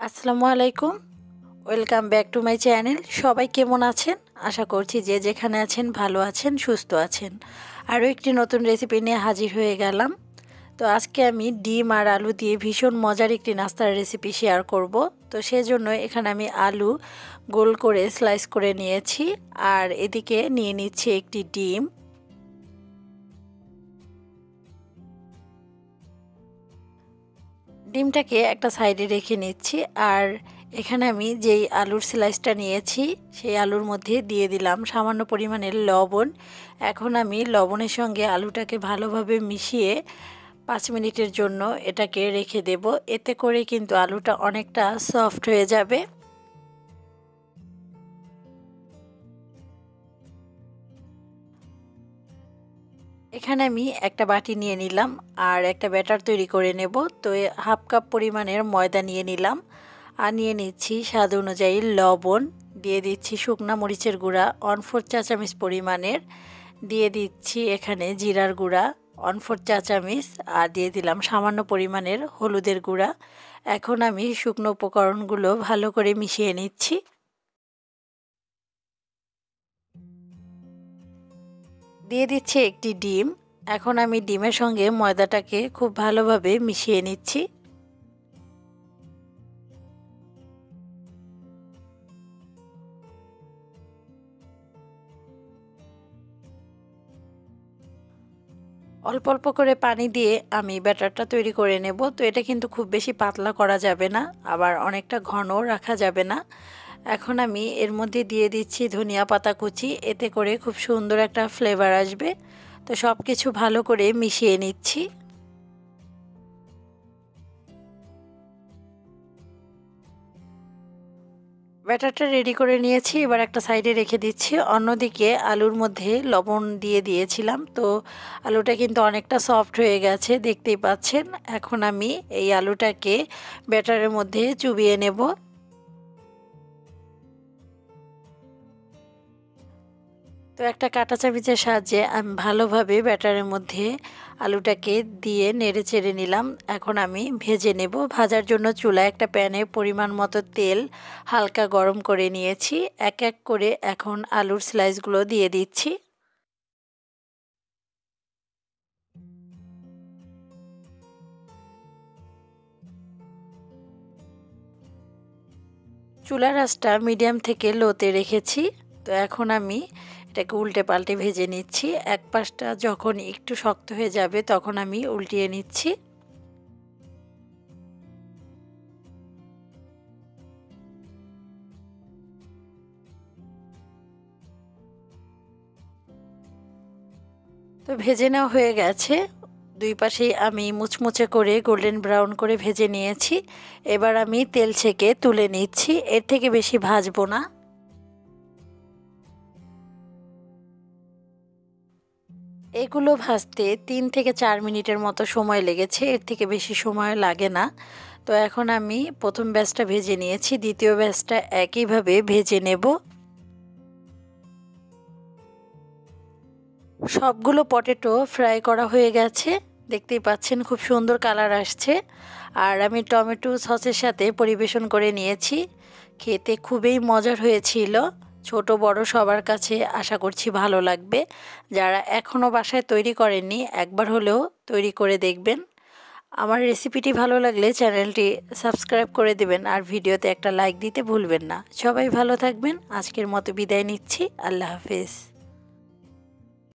আসসালামু আলাইকুম, welcome back to my channel. সবাই কেমন আছেন? আশা করছি যে যেখানে আছেন ভালো আছেন, সুস্থ আছেন। আরও একটি নতুন রেসিপি নিয়ে হাজির হয়ে গেলাম। তো আজকে আমি ডিম আর আলু দিয়ে ভীষণ মজার একটি নাস্তার রেসিপি শেয়ার করব। তো সেজন্য এখানে আমি আলু গোল করে স্লাইস করে নিয়েছি, আর এদিকে নিয়ে নিচ্ছি একটি ডিম। ডিমটাকে একটা সাইডে রেখে নিচ্ছি, আর এখানে আমি যেই আলুর স্লাইসটা নিয়েছি সেই আলুর মধ্যে দিয়ে দিলাম সামান্য পরিমাণের লবণ। এখন আমি লবণের সঙ্গে আলুটাকে ভালোভাবে মিশিয়ে 5 মিনিটের জন্য এটাকে রেখে দেব। এতে করে কিন্তু আলুটা অনেকটা সফট হয়ে যাবে। এখানে আমি একটা বাটি নিয়ে নিলাম আর একটা ব্যাটার তৈরি করে নেব। তো 1/2 কাপ পরিমাণের ময়দা নিয়ে নিলাম, আর নিয়ে নিচ্ছি স্বাদ অনুযায়ী লবণ, দিয়ে দিচ্ছি শুকনা মরিচের গুঁড়া 1/4 চা চামচ পরিমাণের, দিয়ে দিচ্ছি এখানে জিরার গুঁড়া 1/4 চা চামচ, আর দিয়ে দিলাম সামান্য পরিমাণের হলুদের গুঁড়া। এখন আমি শুকনো উপকরণগুলো ভালো করে মিশিয়ে নিচ্ছি। দিয়ে দিচ্ছি একটি ডিম। এখন আমি ডিমের সঙ্গে ময়দাটাকে খুব ভালোভাবে মিশিয়ে নিচ্ছি। অল্প অল্প করে পানি দিয়ে আমি ব্যাটারটা তৈরি করে নেব। তো এটা কিন্তু খুব বেশি পাতলা করা যাবে না, আবার অনেকটা ঘনও রাখা যাবে না। এখন আমি এর মধ্যে দিয়ে দিচ্ছি ধনিয়া পাতা কুচি, এতে করে খুব সুন্দর একটা ফ্লেভার আসবে। তো সব কিছু ভালো করে মিশিয়ে নিচ্ছি। ব্যাটারটা রেডি করে নিয়েছি, এবার একটা সাইডে রেখে দিচ্ছি। অন্যদিকে আলুর মধ্যে লবণ দিয়ে দিয়েছিলাম, তো আলুটা কিন্তু অনেকটা সফট হয়ে গেছে, দেখতেই পাচ্ছেন। এখন আমি এই আলুটাকে ব্যাটারের মধ্যে চুবিয়ে নেব। তো একটা কাঁটা চামচের সাহায্যে আমি ভালোভাবে ব্যাটারের মধ্যে আলুটাকে দিয়ে নেড়ে চেড়ে নিলাম। এখন আমি ভেজে নেব। ভাজার জন্য চুলায় একটা প্যানে পরিমাণ মতো তেল হালকা গরম করে নিয়েছি। এক এক করে এখন আলুর স্লাইসগুলো দিয়ে দিচ্ছি। চুলার আঁচটা মিডিয়াম থেকে লোতে রেখেছি। তো এখন আমি এটাকে উল্টে পাল্টে ভেজে নিচ্ছি। এক পাশটা যখন একটু শক্ত হয়ে যাবে তখন আমি উল্টিয়ে নিচ্ছি। তো ভেজে নেওয়া হয়ে গেছে। দুই পাশেই আমি মুচমুচে করে গোল্ডেন ব্রাউন করে ভেজে নিয়েছি। এবার আমি তেল ছেঁকে তুলে নিচ্ছি, এর থেকে বেশি ভাজবো না। এগুলো ভাজতে 3 থেকে 4 মিনিটের মতো সময় লেগেছে, এর থেকে বেশি সময় লাগে না। তো এখন আমি প্রথম ব্যাচটা ভেজে নিয়েছি, দ্বিতীয় ব্যাচটা একইভাবে ভেজে নেব। সবগুলো পটেটো ফ্রাই করা হয়ে গেছে, দেখতেই পাচ্ছেন খুব সুন্দর কালার আসছে। আর আমি টমেটো সসের সাথে পরিবেশন করে নিয়েছি। খেতে খুবই মজার হয়েছিল। ছোট বড় সবার কাছে আশা করছি ভালো লাগবে। যারা এখনও বাসায় তৈরি করেননি একবার হলেও তৈরি করে দেখবেন। আমার রেসিপিটি ভালো লাগলে চ্যানেলটি সাবস্ক্রাইব করে দেবেন, আর ভিডিওতে একটা লাইক দিতে ভুলবেন না। সবাই ভালো থাকবেন। আজকের মতো বিদায় নিচ্ছি। আল্লাহ হাফেজ।